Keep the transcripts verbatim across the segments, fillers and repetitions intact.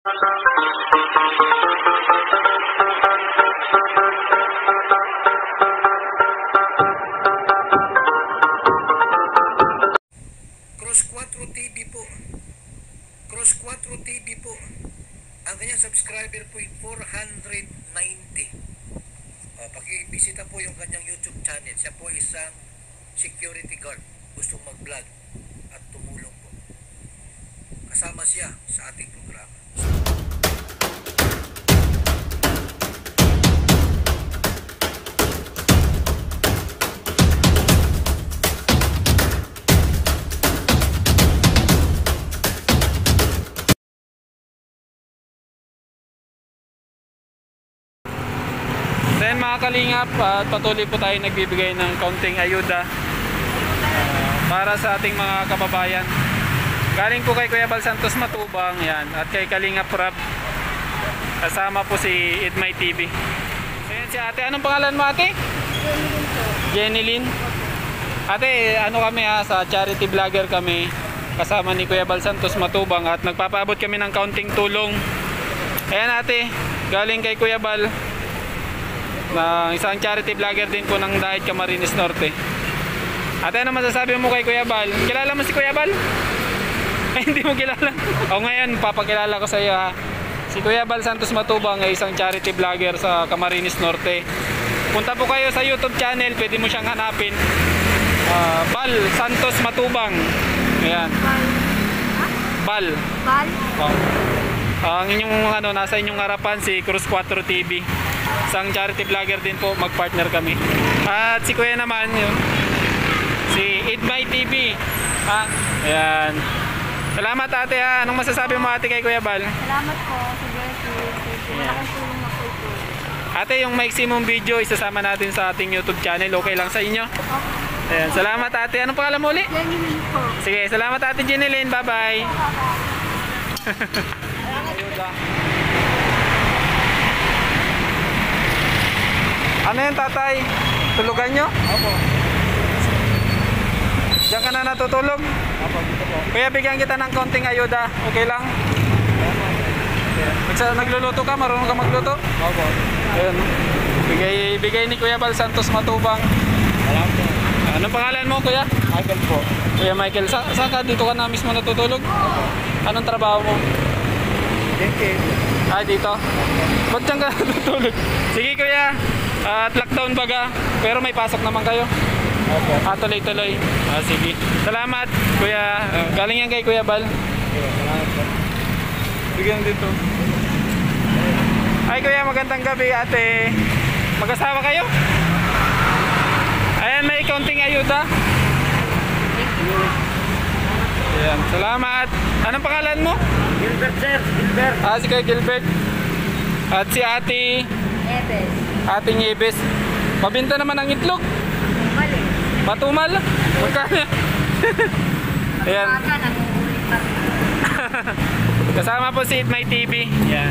Cross Quattro T V po. Cross Quattro T V po. Ang kanyang subscriber po ay four hundred ninety. Uh, pakibisita po yung kanyang YouTube channel. Siya po isang security guard. Gustong mag-vlog at tumulong po. Kasama siya sa ating programa. Then mga kalingap, uh, patuloy po tayo nagbibigay ng kaunting ayuda uh, para sa ating mga kababayan. Galing po kay Kuya Bal Santos Matubang, yan, at kay Kalingap Rab. Kasama po si Idmay T V. So yan si ate, anong pangalan mo ate? Jenny Lynn. Ate, ano kami ha, sa charity vlogger kami. Kasama ni Kuya Bal Santos Matubang at nagpapaabot kami ng kaunting tulong. Ayan ate, galing kay Kuya Bal. Na isang charity vlogger din po ng Dahit Camarines Norte. Ate, ano masasabi mo kay Kuya Bal? Kilala mo si Kuya Bal? Ay, hindi mo kilala? O ngayon, papakilala ko sa iyo ha. Si Kuya Bal Santos Matubang ay isang charity vlogger sa Camarines Norte. Punta po kayo sa YouTube channel, pwede mo siyang hanapin. uh, Bal Santos Matubang. Ayan. Bal Bal? Oh. Ang inyong ano, nasa inyong harapan si Cross Quattro T V. Isang charity vlogger din po, mag-partner kami. At si Kuya naman, yun, si Idmay T V. Ha? Ayan. Salamat ate ha. Anong masasabi mo ate kay Kuya Bal? Salamat po sa blessing. Malaking tulong na po ito. Ate, yung maiksi mong video, isasama natin sa ating YouTube channel. Okay lang sa inyo? Okay. Ayan. Salamat ate. Anong pangalan mo ulit? Jenny Lynn po. Sige, salamat ate Jenny Lynn. Bye-bye. Ano yan tatay? Tulugan nyo? Opo. Diyan ka na natutulog? Opo, dito po. Kaya bigyan kita ng konting ayuda. Okay lang? Opo. Nagluluto ka? Marunong ka magluto? Opo. Ayun. Bigay, bigay ni Kuya Bal Santos Matubang. Alam po. Anong pangalan mo Kuya? Michael po. Kuya Michael, sa saan ka? Dito ka na mismo natutulog? Opo. Anong trabaho mo? Dito. Ah, dito? Ba't dyan ka natutulog? Sige Kuya. At uh, lockdown baga, pero may pasok naman kayo. Opo. Ah, tuloy-tuloy. Ah, sige. Salamat, Kuya. Uh, galing yan kay Kuya Bal. Okay, salamat po. Bigyan dito. Ay, Kuya, magandang gabi, ate. Mag-asawa kayo? Ayan, may kaunting ayuda. Ayan, salamat. Anong pangalan mo? Gilbert sir, Gilbert. Ah, si Kuya Gilbert. At si ate Ebes. Ate Nieves. Pabinta naman ang itlog. Mali. Matumal. Magkano? Ayan. Kasama po si Idmay T V. Ayan.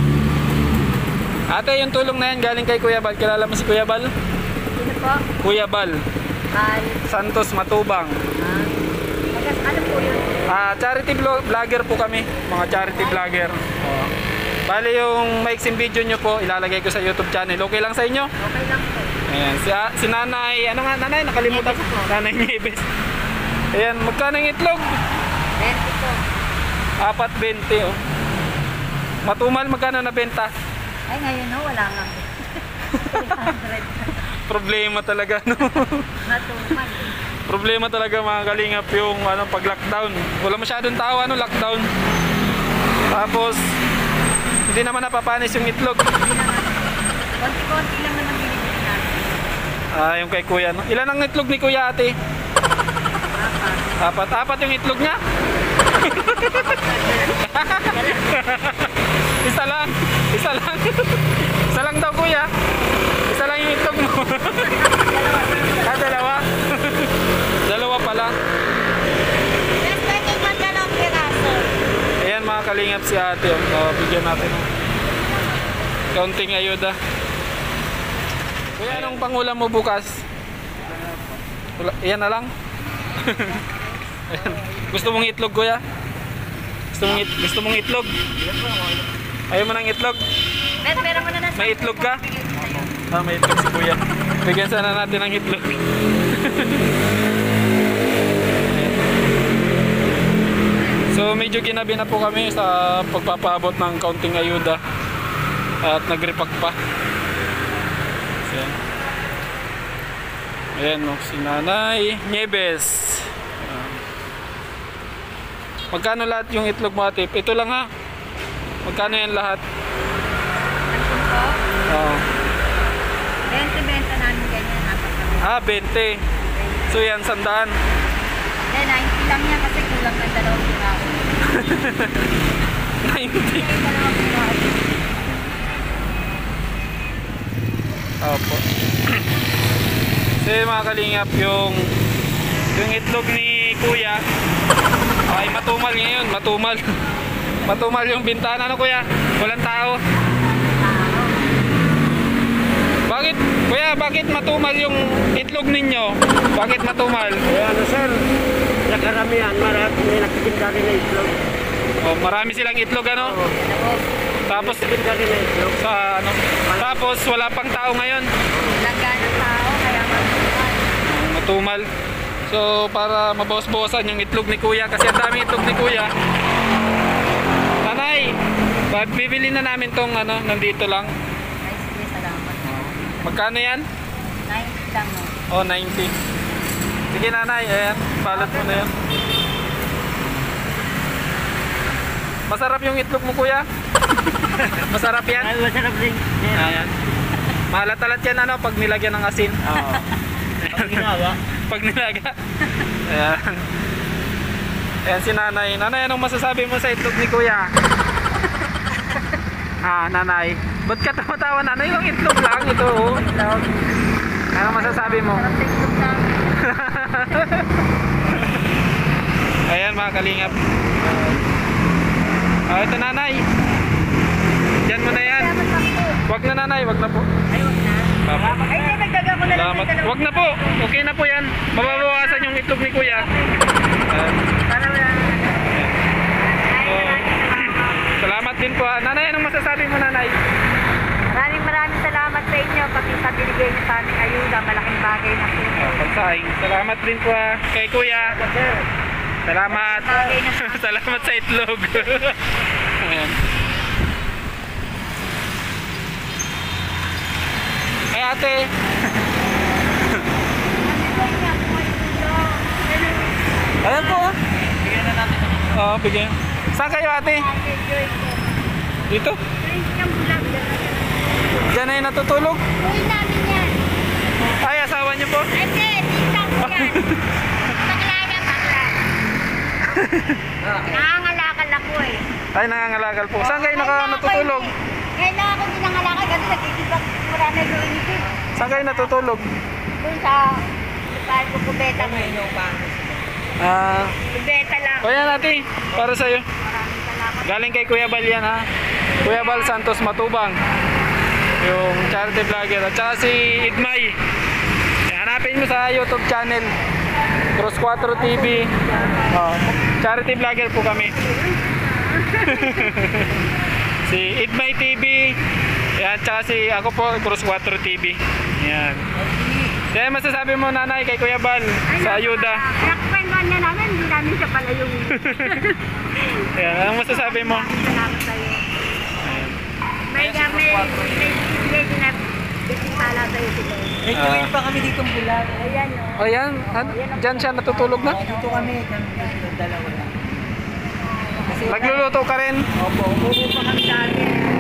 Ate, yung tulong na yan galing kay Kuya Bal. Kilala mo si Kuya Bal? Sino po? Kuya Bal Bal. Santos Matubang. Ah. Magas, ano po yun? Ah, charity vlogger po kami. Mga charity vlogger. Oh. Bali yung maiksing video nyo po, ilalagay ko sa YouTube channel. Okay lang sa inyo? Okay lang po. Ayan, si, si nanay, ano nga nanay? Nakalimutan ko. Nanay Nieves. Ayan, magkano yung itlog? twenty po. Apat bente oh. Matumal, magkano na benta? Ay, ngayon no, wala nga. three hundred. Problema talaga, no? Matumal. Problema talaga mga kalingap yung ano, pag lockdown. Wala masyadong tao, ano, lockdown. Tapos, hindi naman napapanis yung itlog. Hindi naman. Konti-konti lang naman binibili natin. Ah, yung kay Kuya, no? Ilan ang itlog ni Kuya ate? Apat. Apat, apat yung itlog niya? Isa lang. Isa lang. Isa lang daw Kuya. Isa lang yung itlog mo. Ah, dalawa. Dalawa pala. Ayan mga kalingap si ate. Oh, bigyan natin. Kaunting ayuda. Kuya, anong pangulam mo bukas? Iyan na lang. Ayan. Gusto mong itlog Kuya? Gusto Gusto mong, it, gusto mong itlog? Ayaw mo ng itlog? Bet, pera mo na na. May itlog ka? Ah, may itlog si kuya. Bigyan sana natin ng itlog. So medyo ginabi na po kami sa pagpapaabot ng kaunting ayuda. At nag-repack pa. So, ayan o, si Nanay Nieves. Ayan. Magkano lahat yung itlog mo, ate? Ito lang ha. Magkano yan lahat? Ano po? Oo. twenty benta namin ganyan. Apat kami. Ah, twenty. So yan, sandaan. Hindi, ninety lang yan kasi kulang ng dalawang piraso. ninety. Kaya dalawang piraso. Opo. So yun, mga kalingap, yung yung itlog ni kuya ay matumal ngayon, matumal. Matumal yung bintana, ano kuya? Walang tao. Bakit? Kuya, bakit matumal yung itlog ninyo? Bakit matumal? Eh ano sir, sa karamihan, marami may nagtitinda rin na itlog. Oh, marami silang itlog, ano? Oo. Tapos Nagtitinda rin na itlog. sa ano? Tapos wala pang tao ngayon. Lagyan ng tao, kaya matumal. Matumal. So para mabawas-bawasan yung itlog ni kuya kasi ang daming itlog ni kuya. Nanay, ba- bibili na namin tong ano, nandito lang. Ay, sige, salamat. Magkano yan? ninety lang, no? Oh, ninety. Sige nanay, ayan, balot mo na yan. Masarap yung itlog mo kuya? Masarap yan? Ay, masarap rin. Ayan. Malat-alat yan ano pag nilagyan ng asin. Oo. Ang ginawa. Pag nilaga. Ayan. Ayan si nanay. Nanay, anong masasabi mo sa itlog ni kuya? Ah, nanay. Ba't ka tumatawa nanay? Yung itlog lang ito. Oh. Itlog. Anong masasabi mo? Sarap sa itlog lang. Ayan mga kalingap. Ah, ito nanay. Diyan mo na yan. Salamat lang po. Wag na nanay, wag na po. Ay, wag na. Papa. Ay, hindi, nagdaga ko na lang. Salamat. Wag na po. Okay na po yan. Mababawasan yung itlog ni kuya. Ayan. Para wala na. So, salamat din po. ah. Nanay, anong masasabi mo nanay? Maraming maraming salamat sa inyo pati sa binigay niyo sa aming ayuda. Malaking bagay na po. Oh, pagsaing. Salamat din po ah, kay kuya. Salamat. Bagay na po. Salamat sa itlog. Ayan. Ay ate. Ayan po ah. Bigyan na natin. Oo, bigyan. Saan kayo ate? Dito? Diyan na yung natutulog? Uy namin yan. Ay, asawa niyo po? Ate, titang yan. Bakla yan, bakla. Nangangalakal ako eh. Ay, nangangalakal po. Saan kayo naka natutulog? Ngayon lang ako hindi nangalakal kasi nagkikibak marami doon isip. Saan kayo natutulog? Doon sa bahay ko kubeta ko. Ah, Kubeta lang. o yan ate, para sa'yo. Maraming salamat. Galing kay Kuya Bal yan ha. Kuya Bal Santos Matubang. Yung charity vlogger. At saka si Idmay. Hanapin mo sa YouTube channel. Cross four T V. Oh, charity vlogger po kami. Si Idmay T V. Yan, tsaka si ako po, Cross four T V. Yan. Kaya masasabi mo nanay kay Kuya Bal sa ayuda. Nakapagpan niya namin, hindi namin siya pala yung... Yan, anong masasabi mo? Salamat sa'yo. May may may may na bisitala sa'yo sila. May tuwin pa kami dito bulan. Ayan o. O yan, an- dyan siya natutulog na? Dito kami, dito dalawa lang. Kasi Nagluluto ka rin? opo, umupo pa kami dati.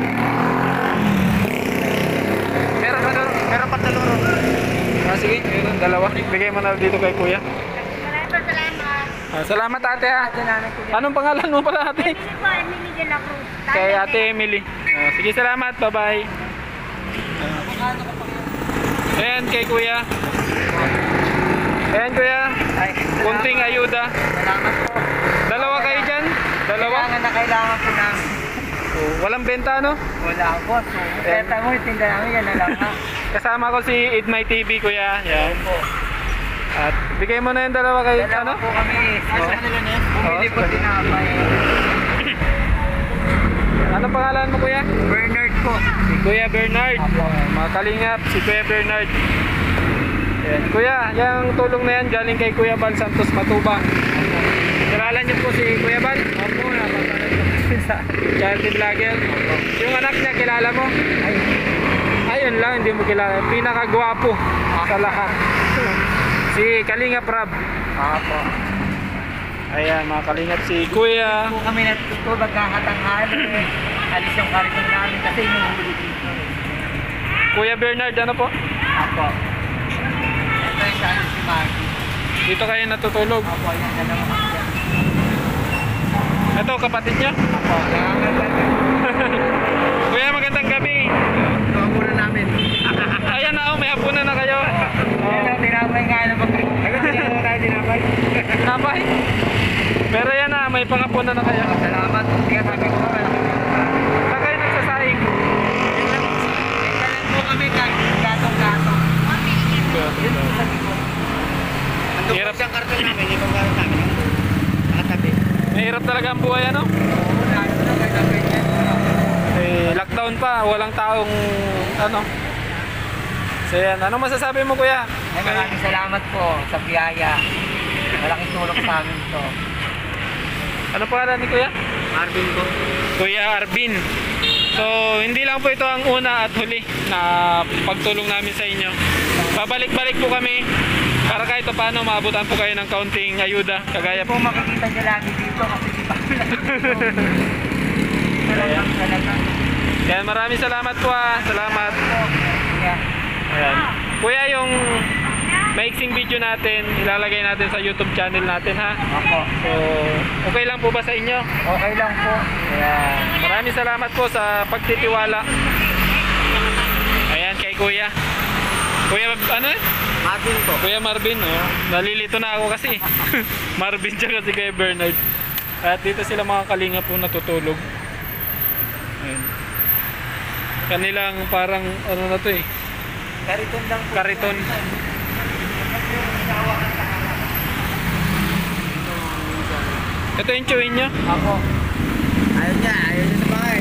Meron ka doon? Meron pa dalawa. Ah, sige, meron dalawa. Bigay mo na dito kay kuya. Maraming salamat. Ah, salamat ate ha. Anong pangalan mo pala ate? Emily po, Emily de la Cruz. Kay ate Emily. Ah, sige, salamat. Bye-bye. Ah. Ayan kay kuya. Ayan kuya. Ay, Kunting ayuda. salamat po. Dalawa kayo dyan? Dalawa? Kailangan na kailangan po namin. Oh, walang benta no? Wala po. So, benta mo, tinda namin yan na lang ha. Kasama ko si Idmay T V kuya. Yan. Po. At bigay mo na yung dalawa kay Dalawa ano? po kami. Oo. Bumili po tinapay. Ano pangalan mo, kuya? Bernard po. Si Kuya Bernard. Apo. Ayan, mga kalingap, si Kuya Bernard. Ayan. Kuya, yung tulong na yan galing kay Kuya Bal Santos Matubang. Kilala niyo po si Kuya Bal? Opo, napapanood ko sa Charity Vlogger. Yung anak niya, kilala mo? ay, Ayun lang, hindi mo kilala. Pinakagwapo sa lahat. Si Kalingap Rab. Apo. Ayan, mga kalingap, si Kuya. Po kami natuto magkakatanghali. Alis yung kariton namin kasi inuhuli dito. Kuya Bernard, ano po? Apo. Ito yung sa alis si Marky. Dito kayo natutulog. Apo, yan dalawa kami dyan. Ito, kapatid niya. Apo, nakakaganda. Kuya, magandang gabi. Ito ang muna namin. Ayan na, oh, may hapunan na kayo. Ayan ang tinapay nga na pag... Ayun, tinapay tayo tinapay. Napay. Pero yan na, may pangapunan na kayo. Salamat. Kaya sabi ko ka. Saan kayo nagsasaing? Kailan po kami gatong-gatong. Ando po Hirap. siyang karton namin. Ibang karton namin. Nakatabi. Mahirap talaga ang buhay, ano? Oo, lalo na kagabi niya. Eh, lockdown pa, walang taong, ano. So yan, anong masasabi mo, kuya? Ay, maraming salamat po sa biyaya. Malaking tulong sa amin to. Ano pangalan ni kuya? Marvin po. Kuya Arvin. So, hindi lang po ito ang una at huli na pagtulong namin sa inyo. Babalik-balik po kami para kahit paano maabutan po kayo ng kaunting ayuda. Kagaya Po po. makikita niyo lagi dito kasi di pa kami Talagang talaga. Yan, maraming salamat po ah. Salamat. Yeah. Ayan. Kuya, yung maiksing video natin, ilalagay natin sa YouTube channel natin ha. Ako. So, okay lang po ba sa inyo? Okay lang po. Ayan. Maraming salamat po sa pagtitiwala. Ayan, kay Kuya. Kuya, ano eh? Marvin po. Kuya Marvin, oh. Nalilito na ako kasi. Marvin siya kasi kay Bernard. At dito sila mga kalinga po natutulog. Ayan. Kanilang parang ano na to eh. Kariton lang po. Kariton. Ito yung chewin nyo. Ako. Ayaw niya. Ayaw niya sa bahay.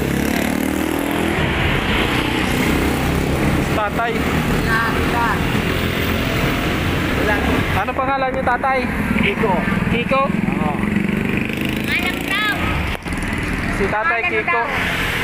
Tatay. Nakakita. Wala. Ano pangalan niyo, tatay? Kiko. Kiko? Oo. Alam daw. Si tatay Alam Kiko. daw.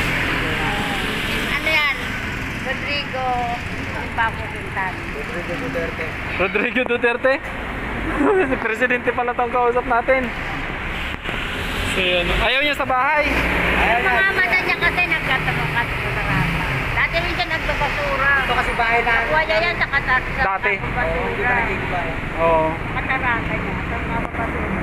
Ano yan? Rodrigo. Papo Quintan. Rodrigo Duterte. Rodrigo Duterte? Si Presidente pala itong kausap natin. So, yun. Ayaw niya sa bahay. Ayaw Yung niya. mga mata niya kasi nagkatabang kasi sa sarapa. Dati rin siya nagbabasura. Ito kasi bahay namin. Kuya yan sa katas. sa Dati. Oo, hindi basura. pa nagigibay. Oo. Katarata niya. Sa mga babasura.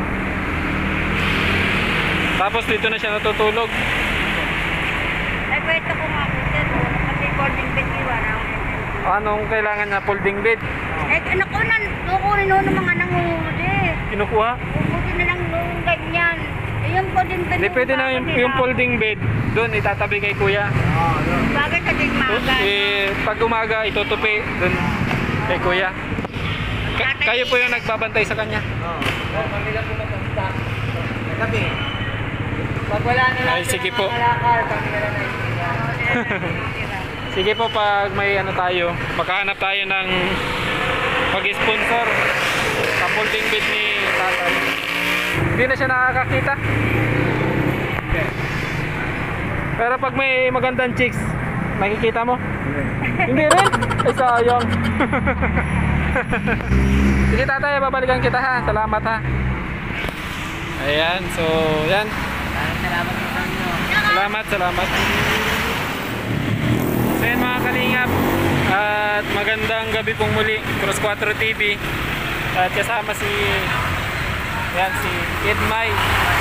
Tapos dito na siya natutulog. Ay, kwento ko nga po dyan. Kasi folding bed iwan ako. Anong kailangan niya? Folding bed? Eh, ano ko na, kukunin ko ng mga nanguhuli. Kinukuha? Kukunin na lang nung ganyan. Eh, yung folding bed. Hindi, pwede na yung, yung folding bed. Doon, itatabi kay kuya. Oo, yun. Bakit sa digmaga? Eh, pag umaga, itutupi. Doon, kay kuya. Ka- kayo po yung nagbabantay sa kanya. Oo. Oo, kami lang po magkakita. Gabi. Pag wala na lang Ay, sige po. malakal, kami na lang naisira. Sige po, pag may ano tayo, makahanap tayo ng pag-sponsor sa folding bed ni tatay. Hindi na siya nakakakita. Pero pag may magandang chicks, makikita mo? Hindi rin? Ay, sayang. Sige tatay, babalikan kita ha. Salamat ha. Ayan, so yan. Maraming salamat po sa inyo. Salamat, salamat. So yan mga kalingap, at magandang gabi pong muli, Cross four T V. At kasama si yan, si Edmay.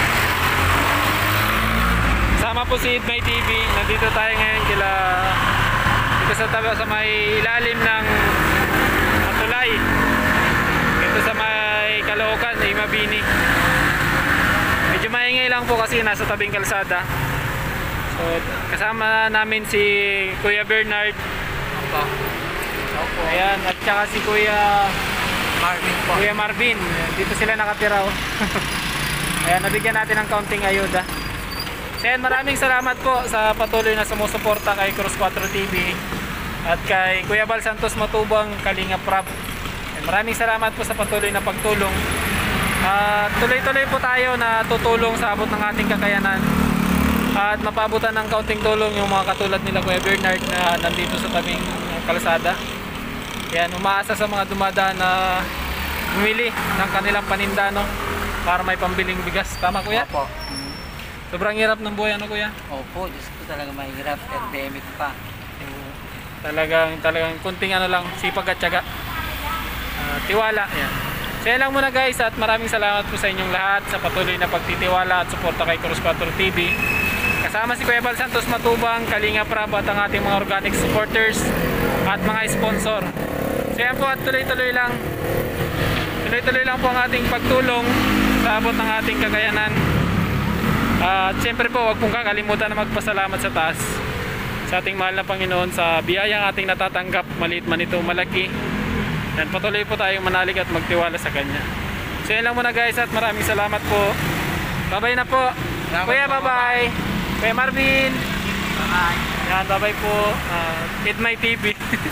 Kasama po si Edmay T V. Nandito tayo ngayon kila dito sa tabi sa may ilalim ng tulay. Dito sa may Caloocan, ay Mabini. Medyo maingay lang po kasi nasa tabing kalsada. So, kasama namin si Kuya Bernard. Opo. Opo. Ayan, at saka si Kuya Marvin po. Kuya Marvin. Dito sila nakatira oh. Ayan, nabigyan natin ng kaunting ayuda. So yan, maraming salamat po sa patuloy na sumusuporta kay Cross four T V at kay Kuya Bal Santos Matubang, Kalinga Prab. Yan, maraming salamat po sa patuloy na pagtulong. At tuloy-tuloy po tayo na tutulong sa abot ng ating kakayanan. At mapabutan ng kaunting tulong yung mga katulad nila Kuya Bernard na nandito sa tabing kalsada. Yan, umaasa sa mga dumadaan na bumili ng kanilang paninda, no? Para may pambiling bigas. Tama Kuya? Opo. Sobrang hirap ng buhay, ano Kuya? Opo, Diyos ko talaga mahirap. Pandemic pa. Talagang, talagang kunting ano lang, sipag at tiyaga. Ah, tiwala. Yan. So yan lang muna guys, at maraming salamat po sa inyong lahat sa patuloy na pagtitiwala at suporta kay Cross four T V. Kasama si Kuya Bal Santos Matubang, Kalinga Prab at ang ating mga organic supporters at mga sponsor. So yan po, at tuloy-tuloy lang. Tuloy-tuloy lang po ang ating pagtulong sa abot ng ating kakayanan. At uh, siyempre po, huwag pong kakalimutan na magpasalamat sa taas sa ating mahal na Panginoon sa biyayang ating natatanggap, maliit man ito malaki. Dan patuloy po tayong manalig at magtiwala sa Kanya. So yan lang muna guys, at maraming salamat po. Bye-bye na po. Salamat Kuya, po, bye-bye. Kuya Marvin. Bye. Yan, bye-bye po. Uh, Eat My T V.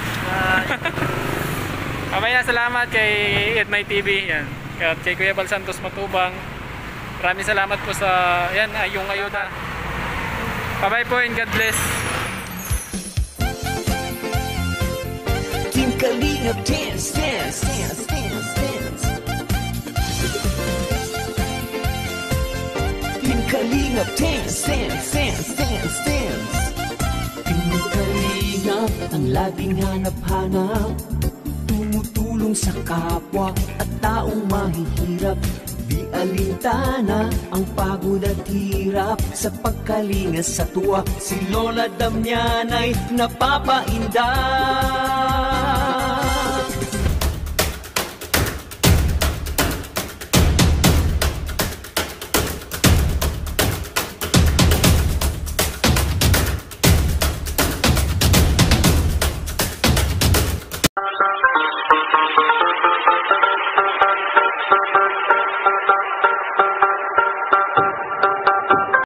Bye-bye na, salamat kay Eat My T V. Yan. At kay Kuya Bal Santos Matubang. Maraming salamat po sa yan, yung ayuda. Bye-bye po and God bless. Team Kalingap dance, dance, dance, dance, dance. Team Kalingap dance, dance, dance, dance, dance. Team Kalingap ang laging hanap-hanap, tumutulong sa kapwa at taong mahihirap. Di alintana ang pagod at hirap sa pagkalinga sa tuwa. Si Lola Damian ay napapainda.